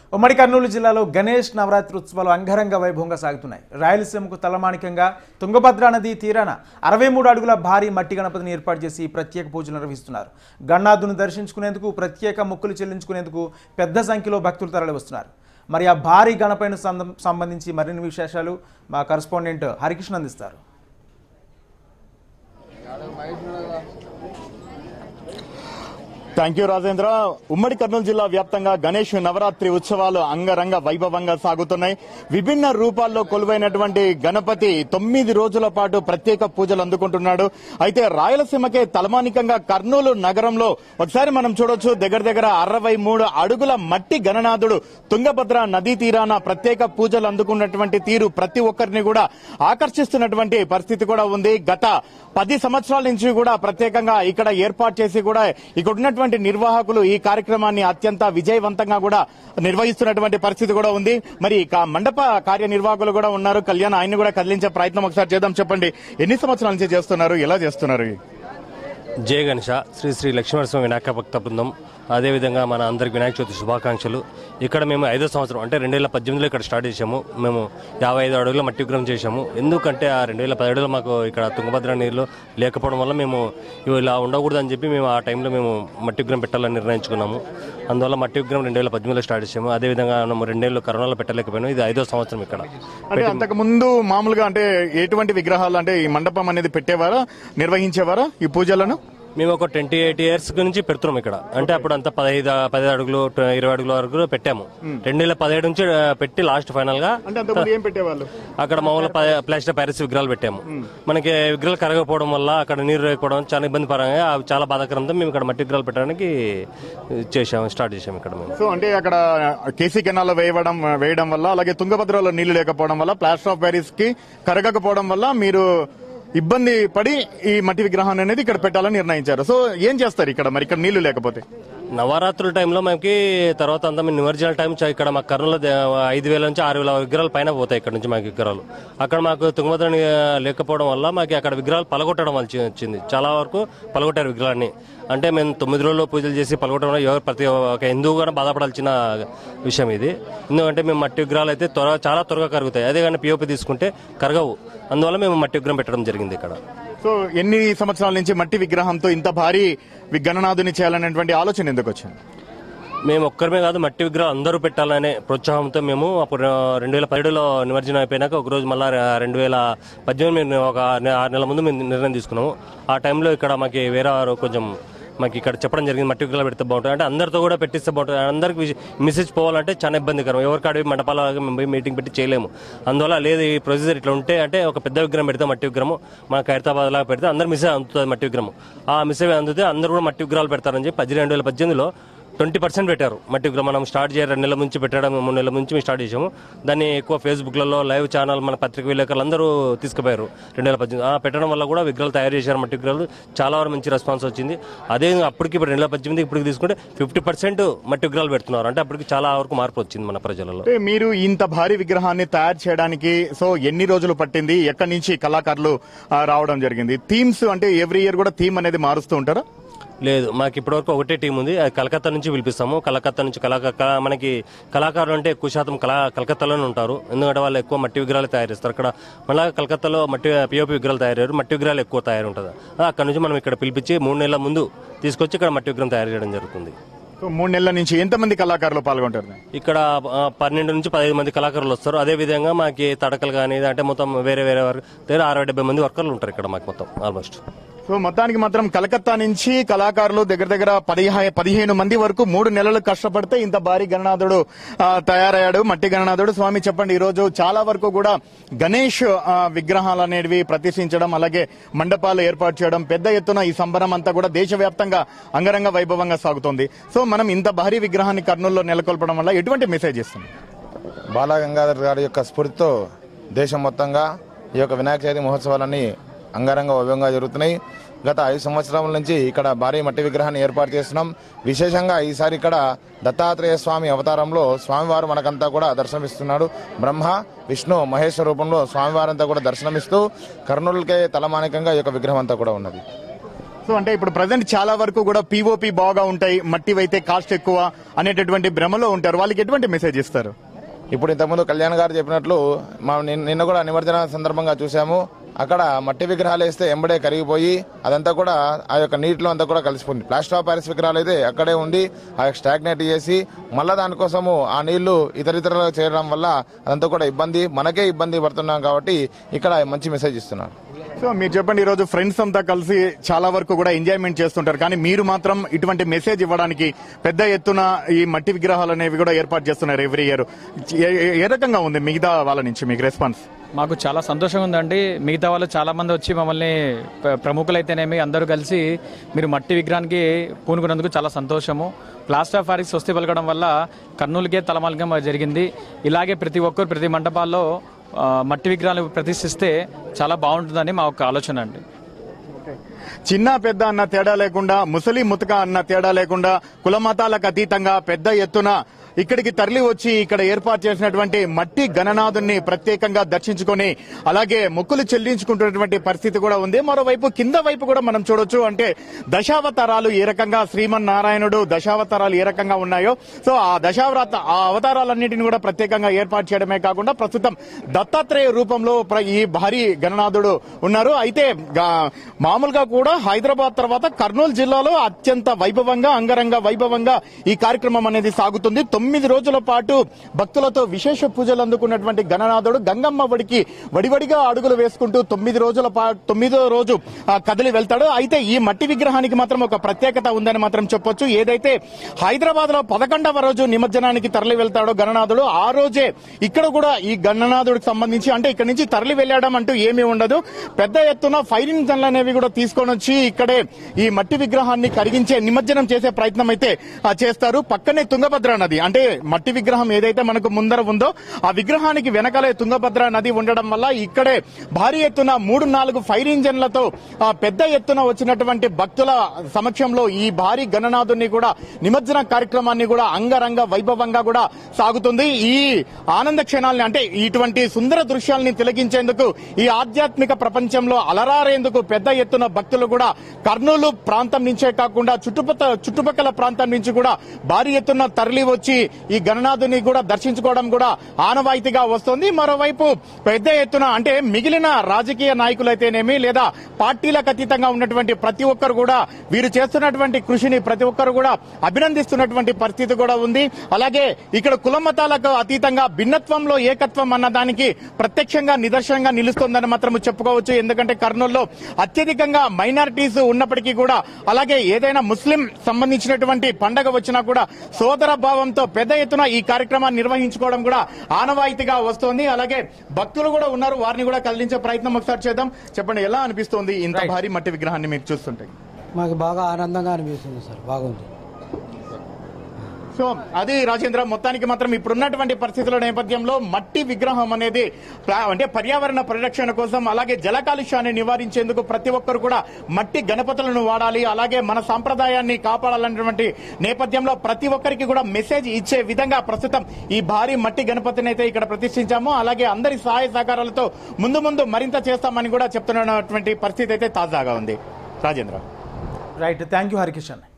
ఉమ్మడి కర్నూలు జిల్లాలో గణేష్ నవరాత్రి ఉత్సవాలు అంగరంగ వైభవంగా సాగుతున్నాయి. రాయలసీమకు తలమానికంగా తుంగభద్ర నది తీరాన 63 అడుగుల భారీ మట్టి గణపతిని ఏర్పాటు చేసి ప్రత్యేక పూజలు నిర్వహిస్తున్నారు. గణనాథుని దర్శించుకునేందుకు, ప్రత్యేక మొక్కులు చెల్లించుకునేందుకు పెద్ద సంఖ్యలో భక్తులు తరలివస్తున్నారు. మరి ఆ భారీ గణపతికి సంబంధించి మరిన్ని విశేషాలు మా కరెస్పాండెంట్ హరికృష్ణ అందిస్తారు. Thank you Rajendra. ఉమ్మడి కర్నూలు జిల్లా వ్యాప్తంగా గణేష్ నవరాత్రి ఉత్సవాలు అంగరంగ వైభవంగా సాగుతున్నాయి. విభిన్న రూపాల్లో కొలువైనటువంటి గణపతి 9 రోజుల పాటు ప్రత్యేక పూజలు అందుకుంటున్నాడు. అయితే రాయలసీమకే తలమానికంగా కర్నూలు నగరంలో ఒకసారి మనం చూడొచ్చు, దగ్గర 63 అడుగుల మట్టి గణనాథుడు తుంగభద్ర నదీ తీరాన ప్రత్యేక పూజలు అందుకున్నటువంటి తీరు ప్రతి ఒక్కరిని కూడా ఆకర్షిస్తున్నటువంటి పరిస్థితి కూడా ఉంది. గత 10 సంవత్సరాల నుంచి కూడా ప్రత్యేకంగా ఇక్కడ ఏర్పాటు చేసి కూడా ఇక్కడ ఉన్నటువంటి నిర్వాహకులు ఈ కార్యక్రమాన్ని అత్యంత విజయవంతంగా కూడా నిర్వహిస్తున్నటువంటి పరిస్థితి కూడా ఉంది. మరి మండప కార్యనిర్వాహకులు కూడా ఉన్నారు. కళ్యాణ్, ఆయన్ని కూడా కదిలించే ప్రయత్నం ఒకసారి చేద్దాం. చెప్పండి, ఎన్ని సంవత్సరాల నుంచి చేస్తున్నారు, ఎలా చేస్తున్నారు? జయ గణేష. శ్రీ శ్రీ లక్ష్మీనరసింహ వినాయక భక్త బృందం, అదేవిధంగా మన అందరికి వినాయక చవితి శుభాకాంక్షలు. ఇక్కడ మేము 5వ సంవత్సరం అంటే 2018లో ఇక్కడ స్టార్ట్ చేసాము. మేము 55 అడుగుల మట్టి విగ్రహం చేసాము. ఎందుకంటే ఆ 2017లో మాకు ఇక్కడ తుంగభద్ర నీళ్ళు లేకపోవడం వల్ల మేము ఇలా ఉండకూడదు అని చెప్పి మేము ఆ టైంలో మేము మట్టి విగ్రహం పెట్టాలని నిర్ణయించుకున్నాము. అందువల్ల మట్టి విగ్రహం 2018లో స్టార్ట్ చేసాము. అదేవిధంగా మేము 2 ఏళ్ళు కరోనాలో పెట్టలేకపోయాము. ఇది 5వ సంవత్సరం ఇక్కడ. అంటే అంతకు ముందు మామూలుగా అంటే ఎటువంటి విగ్రహాలు అంటే ఈ మండపం అనేది పెట్టేవారా, నిర్వహించేవారా ఈ పూజలను? మేము ఒక 28 ఇయర్స్ నుంచి పెడుతున్నాం ఇక్కడ. అంటే అప్పుడు అంతా 15 అడుగులు 20 అడుగుల వరకు పెట్టాము. 2017 నుంచి పెట్టి లాస్ట్ ఫైనల్ గా ఏం పెట్టేవాళ్ళు అక్కడ మామూలు ప్లాస్టర్ ప్యారిస్ విగ్రహాలు పెట్టాము. మనకి విగ్రహాలు కరగకపోవడం వల్ల అక్కడ నీరు రేయకపోవడం చాలా ఇబ్బంది పరంగా చాలా బాధాకరంతో మేము ఇక్కడ మట్టి విగ్రహాలు పెట్టడానికి స్టార్ట్ చేసాము ఇక్కడ మేము. సో అంటే అక్కడ కేసీ కెనాల్ వేయడం వల్ల, అలాగే తుంగభద్రలో నీళ్లు లేకపోవడం వల్ల, ప్లాస్టర్ ఆఫ్ ప్యారిస్ కి కరగకపోవడం వల్ల మీరు ఇబ్బంది పడి ఈ మట్టి విగ్రహాన్ని అనేది ఇక్కడ పెట్టాలని నిర్ణయించారు. సో ఏం చేస్తారు ఇక్కడ మరి ఇక్కడ నీళ్లు లేకపోతే? నవరాత్రుల టైంలో మనకి తర్వాత అంతా మేము నిమజ్జనాల టైం ఇక్కడ మా కర్నూలులో 5,000 నుంచి 6,000 విగ్రహాలు పైన పోతాయి ఇక్కడ నుంచి మాకు విగ్రహాలు. అక్కడ మాకు తుంగభద్ర లేకపోవడం వల్ల మాకు అక్కడ విగ్రహాలు పలగొట్టడం వచ్చింది. చాలా వరకు పలగొట్టారు విగ్రహాన్ని. అంటే మేము 9 రోజుల్లో పూజలు చేసి పలగొట్టడం ఎవరు ప్రతి ఒక్క హిందువు కూడా బాధపడాల్సిన విషయం ఇది. ఎందుకంటే మేము మట్టి విగ్రహాలు అయితే చాలా త్వరగా కరుగుతాయి. అదే కానీ పిఓపి తీసుకుంటే కరగవు. అందువల్ల మేము మట్టి విగ్రహం పెట్టడం జరిగింది ఇక్కడ. సో ఎన్ని సంవత్సరాల నుంచి మట్టి విగ్రహంతో ఇంత భారీ గణనాథుని చేయాలనేటువంటి ఆలోచన ఎందుకు వచ్చింది? మేము ఒక్కరిమే కాదు, మట్టి విగ్రహం అందరూ పెట్టాలనే ప్రోత్సాహంతో మేము అప్పుడు 2017లో నిమజ్జనం అయిపోయినాక ఒకరోజు మళ్ళీ 2018 మేము ఒక 6 నెలల ముందు మేము నిర్ణయం తీసుకున్నాము. ఆ టైంలో ఇక్కడ మాకు వేరే వారు కొంచెం మాకు ఇక్కడ చెప్పడం జరిగింది, మట్టి విగ్రహాలు పెడితే బాగుంటుంది, అంటే అందరితో కూడా పెట్టిస్తే బాగుంటుంది. అందరికి మెసేజ్ పోవాలంటే చాలా ఇబ్బందికరం. ఎవరికి అడిగి మండపాలగా మేము మీటింగ్ పెట్టి చేయలేము. అందువల్ల లేదు, ఈ ప్రొసీజర్ ఇట్లా ఉంటే అంటే ఒక పెద్ద విగ్రహం పెడితే మట్టి విగ్రహం మనకు హైదరాబాద్ లాగా పెడితే అందరు మెసేజ్ అందుతుంది మట్టి విగ్రహం. ఆ మెసేజ్ అందితే అందరూ కూడా మట్టి విగ్రహాలు పెడతారని చెప్పి 2018లో 20% పెట్టారు మట్టి విగ్రహం. మనం స్టార్ట్ చేయాలి 2 నెలల నుంచి పెట్టడం, 3 నెలల నుంచి మేము స్టార్ట్ చేసాము. దాన్ని ఎక్కువ ఫేస్బుక్లలో లైవ్ ఛానల్, మన పత్రిక విలేకరులు అందరూ తీసుకుపోయారు 2018. పెట్టడం వల్ల కూడా విగ్రహాలు తయారు చేశారు. మట్టి విగ్రహాలు చాలా వరకు మంచి రెస్పాన్స్ వచ్చింది. అదే అప్పటికి ఇప్పుడు 2018 ఇప్పటికి తీసుకుంటే 50% మట్టి విగ్రహాలు పెడుతున్నారు. అంటే అప్పటికి చాలా వరకు మార్పు వచ్చింది మన ప్రజలలో. మీరు ఇంత భారీ విగ్రహాన్ని తయారు చేయడానికి సో ఎన్ని రోజులు పట్టింది? ఎక్కడి నుంచి కళాకారులు రావడం జరిగింది? థీమ్స్ అంటే ఎవ్రీ ఇయర్ కూడా థీమ్ అనేది మారుస్తూ ఉంటారా? లేదు, మాకు ఇప్పటివరకు ఒకటే టీం ఉంది. అది కలకత్తా నుంచి పిలిపిస్తాము. కలకత్తా నుంచి మనకి కళాకారులు అంటే ఎక్కువ శాతం కలకత్తాలోనే ఉంటారు. ఎందుకంటే వాళ్ళు ఎక్కువ మట్టి విగ్రహాలు తయారు చేస్తారు. అక్కడ మళ్ళీ కలకత్తాలో పిఓపి విగ్రహాలు తయారయ్యారు, మట్టి విగ్రహాలు ఎక్కువ తయారు ఉంటుంది. అక్కడ నుంచి మనం ఇక్కడ పిలిపించి 3 నెలల ముందు తీసుకొచ్చి ఇక్కడ మట్టి విగ్రహం తయారు చేయడం జరుగుతుంది. 3 నెలల నుంచి ఎంతమంది కళాకారులు పాల్గొంటారు? ఇక్కడ 12 నుంచి 15 మంది కళాకారులు వస్తారు. అదే విధంగా మాకు తడకలు కానీ అంటే మొత్తం వేరే వరకు 60-70 మంది వర్కర్లు ఉంటారు ఇక్కడ మాకు మొత్తం ఆల్మోస్ట్. సో మొత్తానికి మాత్రం కలకత్తా నుంచి కళాకారులు దగ్గర 15 మంది వరకు 3 నెలలు కష్టపడితే ఇంత భారీ గణనాథుడు తయారయ్యాడు, మట్టి గణనాథుడు. స్వామి చెప్పండి, ఈ రోజు చాలా వరకు కూడా గణేష్ విగ్రహాలు అనేవి ప్రతిష్ఠించడం, అలాగే మండపాలు ఏర్పాటు చేయడం, పెద్ద ఎత్తున ఈ సంబరం అంతా కూడా దేశవ్యాప్తంగా అంగరంగ వైభవంగా సాగుతోంది. సో మనం ఇంత భారీ విగ్రహాన్ని కర్నూలులో నెలకొల్పడం వల్ల ఎటువంటి మెసేజ్ ఇస్తుంది? బాలా గంగాధర్ గారి యొక్క స్ఫూర్తితో దేశం మొత్తంగా ఈ యొక్క వినాయక చవితి మహోత్సవాలన్నీ అంగరంగ వైభవంగా జరుగుతున్నాయి. గత 5 సంవత్సరాల నుంచి ఇక్కడ భారీ మట్టి విగ్రహాన్ని ఏర్పాటు చేస్తున్నాం. విశేషంగా ఈసారి ఇక్కడ దత్తాత్రేయ స్వామి అవతారంలో స్వామివారు మనకంతా కూడా దర్శనమిస్తున్నాడు. బ్రహ్మ విష్ణు మహేశ్వర రూపంలో స్వామివారంతా కూడా దర్శనమిస్తూ కర్నూలుకే తలమానికంగా ఈ యొక్క విగ్రహం అంతా కూడా ఉన్నది. సో అంటే ఇప్పుడు ప్రజెంట్ చాలా వరకు కూడా పీఓపీ బాగా ఉంటాయి, మట్టి అయితే కాస్ట్ ఎక్కువ అనేటటువంటి భ్రమలో ఉంటారు. వాళ్ళకి ఎటువంటి మెసేజ్ ఇస్తారు? ఇప్పుడు ఇంతకుముందు కళ్యాణ్ గారు చెప్పినట్లు నిన్న కూడా నిమజ్జన సందర్భంగా చూసాము. అక్కడ మట్టి విగ్రహాలు వేస్తే ఎంబడే కరిగిపోయి అదంతా కూడా ఆ యొక్క నీటిలో అంతా కూడా కలిసిపోయింది. ప్లాస్టర్ ఆఫ్ ప్యారిస్ విగ్రహాలు అయితే అక్కడే ఉండి ఆ స్టాగ్నేట్ చేసి మళ్ళా దానికోసము ఆ నీళ్లు ఇతరితరులు చేయడం వల్ల అదంతా కూడా ఇబ్బంది, మనకే ఇబ్బంది పడుతున్నాం. కాబట్టి ఇక్కడ మంచి మెసేజ్ ఇస్తున్నారు. సో మీరు చెప్పండి, ఈరోజు ఫ్రెండ్స్ అంతా కలిసి చాలా వరకు కూడా ఎంజాయ్మెంట్ చేస్తుంటారు, కానీ మీరు మాత్రం ఇటువంటి మెసేజ్ ఇవ్వడానికి పెద్ద ఎత్తున ఈ మట్టి విగ్రహాలు అనేవి కూడా ఏర్పాటు చేస్తున్నారు ఎవ్రీ ఇయర్. ఏ రకంగా ఉంది మిగతా వాళ్ళ నుంచి మీకు రెస్పాన్స్? మాకు చాలా సంతోషంగా ఉందండి. మిగతా వాళ్ళు చాలా మంది వచ్చి మమ్మల్ని ప్రముఖులైతేనేమి అందరూ కలిసి మీరు మట్టి విగ్రహానికి పూనుకున్నందుకు చాలా సంతోషము. ప్లాస్టర్ ఆఫ్ ప్యారిస్ స్వస్తి పలకడం వల్ల కర్నూలుకే తలమాలికం జరిగింది. ఇలాగే ప్రతి ఒక్కరు ప్రతి మండపాల్లో మట్టి విగ్రహాలు ప్రతిష్ఠిస్తే చాలా బాగుంటుందని మా ఒక ఆలోచన అండి. చిన్న పెద్ద అన్న తేడా లేకుండా, ముసలి ముతక అన్న తేడా లేకుండా, కుల మతాలకు అతీతంగా పెద్ద ఎత్తున ఇక్కడికి తరలి వచ్చి ఇక్కడ ఏర్పాటు చేసినటువంటి మట్టి గణనాథుని ప్రత్యేకంగా దర్శించుకొని అలాగే మొక్కులు చెల్లించుకుంటున్నటువంటి పరిస్థితి కూడా ఉంది. మరోవైపు కింద వైపు కూడా మనం చూడొచ్చు. అంటే దశావతారాలు ఏ రకంగా శ్రీమన్నారాయణుడు దశావతారాలు ఏ రకంగా ఉన్నాయో, సో ఆ అవతారాలన్నింటినీ కూడా ప్రత్యేకంగా ఏర్పాటు చేయడమే కాకుండా ప్రస్తుతం దత్తాత్రేయ రూపంలో ఈ భారీ గణనాథుడు ఉన్నారు. అయితే మామూలుగా కూడా హైదరాబాద్ తర్వాత కర్నూలు జిల్లాలో అత్యంత వైభవంగా అంగరంగ వైభవంగా ఈ కార్యక్రమం అనేది సాగుతుంది. 9 రోజుల పాటు భక్తులతో విశేష పూజలు అందుకున్నటువంటి గణనాథుడు గంగమ్మ ఒడికి వడివడిగా అడుగులు వేసుకుంటూ 9వ రోజు కదిలి వెళ్తాడు. అయితే ఈ మట్టి విగ్రహానికి మాత్రం ఒక ప్రత్యేకత ఉందని మాత్రం చెప్పొచ్చు. ఏదైతే హైదరాబాద్ లో 11వ రోజు నిమజ్జనానికి తరలి వెళ్తాడో గణనాథుడు, ఆ రోజే ఇక్కడ కూడా ఈ గణనాథుడికి సంబంధించి అంటే ఇక్కడ నుంచి తరలి వెళ్లడం అంటూ ఏమీ ఉండదు. పెద్ద ఎత్తున ఫైరింగ్ గన్లు అనేవి కూడా తీసుకొని వచ్చి ఇక్కడే ఈ మట్టి విగ్రహాన్ని కరిగించే నిమజ్జనం చేసే ప్రయత్నం అయితే చేస్తారు. పక్కనే తుంగభద్ర నది, అంటే మట్టి విగ్రహం ఏదైతే మనకు ముందర ఉందో ఆ విగ్రహానికి వెనకాలే తుంగభద్ర నది ఉండడం వల్ల ఇక్కడే భారీ ఎత్తున 3-4 ఫైర్ ఇంజన్లతో పెద్ద ఎత్తున వచ్చినటువంటి భక్తుల సమక్షంలో ఈ భారీ గణనాథుని కూడా నిమజ్జన కార్యక్రమాన్ని కూడా అంగరంగ వైభవంగా కూడా సాగుతుంది. ఈ ఆనంద క్షణాలని అంటే ఇటువంటి సుందర దృశ్యాలని తిలకించేందుకు ఈ ఆధ్యాత్మిక ప్రపంచంలో అలరారేందుకు పెద్ద ఎత్తున భక్తులు కూడా కర్నూలు ప్రాంతం నుంచే కాకుండా చుట్టుపక్కల ప్రాంతం నుంచి కూడా భారీ ఎత్తున తరలి వచ్చి ఈ గణనాథుని కూడా దర్శించుకోవడం కూడా ఆనవాయితీగా వస్తుంది. మరోవైపు పెద్ద ఎత్తున అంటే మిగిలిన రాజకీయ నాయకులైతేనేమి లేదా పార్టీలకు అతీతంగా ఉన్నటువంటి ప్రతి ఒక్కరు కూడా వీరు చేస్తున్నటువంటి కృషిని ప్రతి ఒక్కరు కూడా అభినందిస్తున్నటువంటి పరిస్థితి కూడా ఉంది. అలాగే ఇక్కడ కుల మతాలకు అతీతంగా భిన్నత్వంలో ఏకత్వం అన్న దానికి ప్రత్యక్షంగా నిదర్శనంగా నిలుస్తోందని మాత్రం చెప్పుకోవచ్చు. ఎందుకంటే కర్నూలులో అత్యధికంగా మైనారిటీస్ ఉన్నప్పటికీ కూడా అలాగే ఏదైనా ముస్లిం సంబంధించినటువంటి పండగ వచ్చినా కూడా సోదర భావంతో పెద్ద ఎత్తున ఈ కార్యక్రమాన్ని నిర్వహించుకోవడం కూడా ఆనవాయితీగా వస్తోంది. అలాగే భక్తులు కూడా ఉన్నారు, వారిని కూడా కదిలించే ప్రయత్నం ఒకసారి చేద్దాం. చెప్పండి, ఎలా అనిపిస్తోంది ఇంత భారీ మట్టి విగ్రహాన్ని మీరు చూస్తుంటే? మాకు బాగా ఆనందంగా అనిపిస్తుంది సార్, బాగుంది. సో అది రాజేంద్ర, మొత్తానికి మాత్రం ఇప్పుడున్నటువంటి పరిస్థితుల నేపథ్యంలో మట్టి విగ్రహం అనేది అంటే పర్యావరణ పరిరక్షణ కోసం అలాగే జల కాలుష్యాన్ని నివారించేందుకు ప్రతి ఒక్కరు కూడా మట్టి గణపతులను వాడాలి, అలాగే మన సాంప్రదాయాన్ని కాపాడాలన్నటువంటి నేపథ్యంలో ప్రతి ఒక్కరికి కూడా మెసేజ్ ఇచ్చే విధంగా ప్రస్తుతం ఈ భారీ మట్టి గణపతిని అయితే ఇక్కడ ప్రతిష్ఠించాము. అలాగే అందరి సహాయ సహకారాలతో ముందు మరింత చేస్తామని కూడా చెప్తున్నటువంటి పరిస్థితి అయితే తాజాగా ఉంది. Rajendra. Right, thank you Harikishan.